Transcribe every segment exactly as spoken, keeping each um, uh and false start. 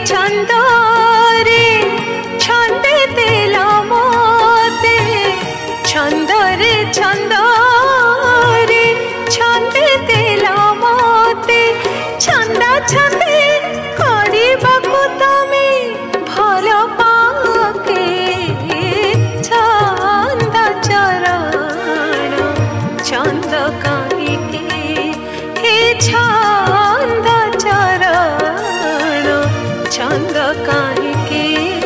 छंद रे छंदे देला मोते छंद रे छंद रे छंदे देला मोते छंदा छंदे करबाकू तमे भल पाके छंद चरण छंद काहिके हे छंद चरण छंद काहिके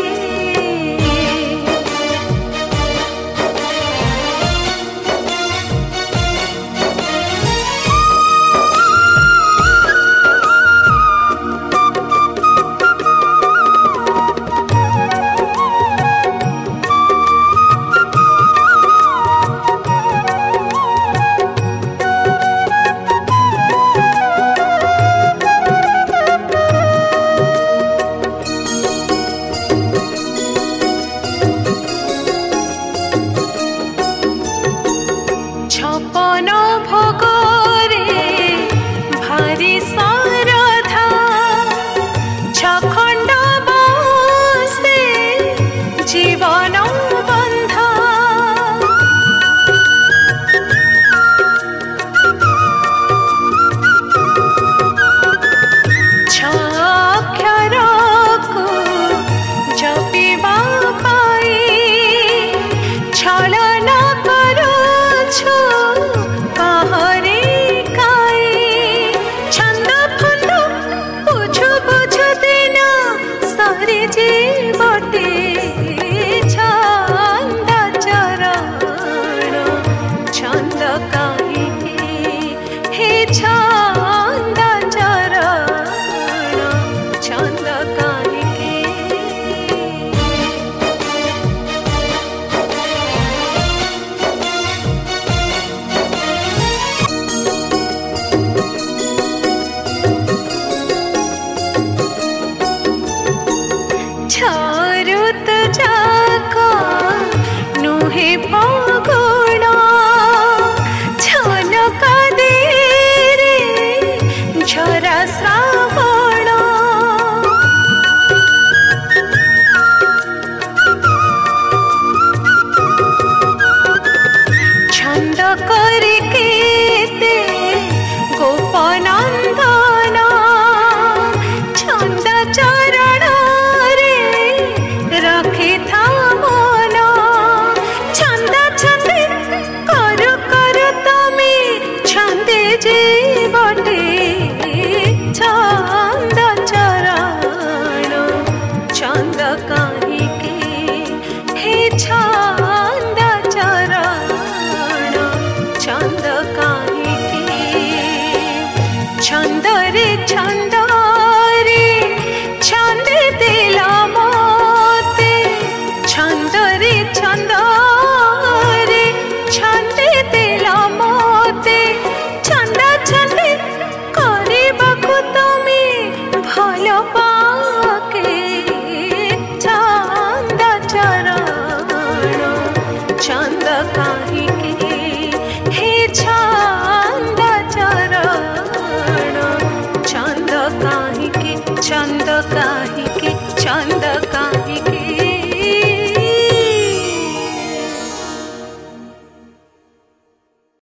छपन भोगरे भारी सारधा छखंड बसे जीवन बंधा छाक्षर को जपिबा पाई छलना करुछु कहरे काई छंद फंद बुझु बुझु दिन सरे जीवटे छंद चरण छंद काहिके हे छंद चरण छंद काहिके छरुत जाक नुहे फागुण छनक दे रे झरा श्रावण छंद करे केते गोपनंदन छंद चरण रखे था मन छंद छंदे करु करु तमे छंदे जीवटे छंद चरण छंद काहिके हे छंद चरण छंद काहिके छंद रे छंद